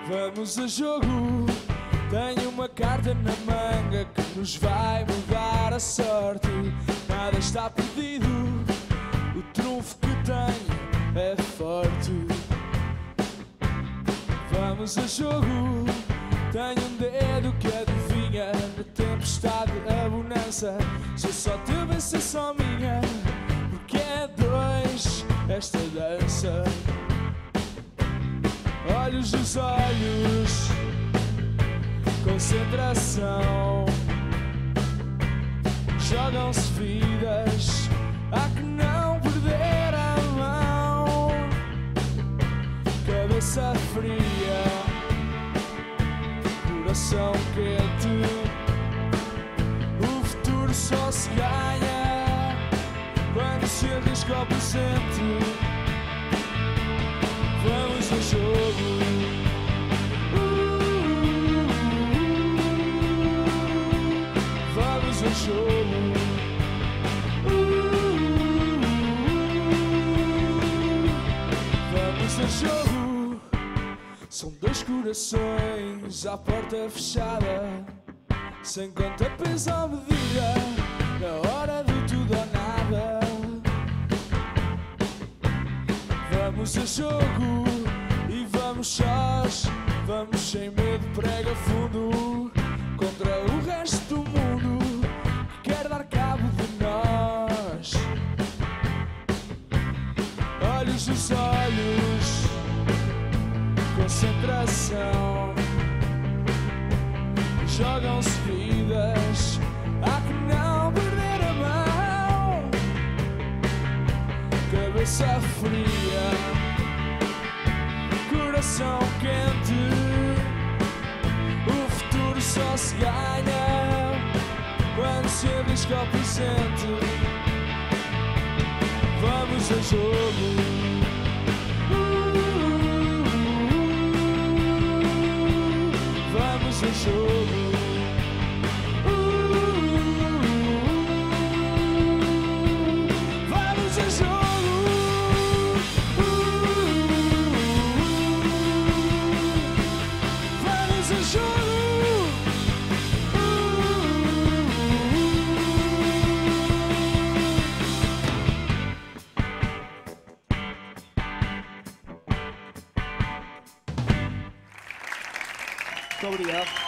Vamos a jogo. Tenho uma carta na manga que nos vai mudar a sorte. Nada está perdido, o trunfo que tenho é forte. Vamos a jogo. Tenho um dedo que adivinha na tempestade a bonança. Se eu só te vencer só minha, porque é dois esta dança. Olhos nos olhos, concentração. Jogam-se vidas, há que não perder a mão. Cabeça fria, coração quente. O futuro só se ganha quando se arrisca ao presente. Vamos ao jogo. Vamos ao jogo. Vamos ao jogo. São dois corações à porta fechada, sem conta, peso ou medida, na hora de tudo ou nada. Vamos a jogo e vamos sós, vamos sem medo, prega fundo contra o resto do mundo que quer dar cabo de nós. Olhos nos olhos, concentração. Jogam-se vidas, há que não perder a mão. Cabeça fria, coração quente. O futuro só se ganha quando se arrisca ao presente. Vamos ao jogo. Vamos ao jogo. Vamos ao jogo. Vamos ao jogo. Muito obrigado.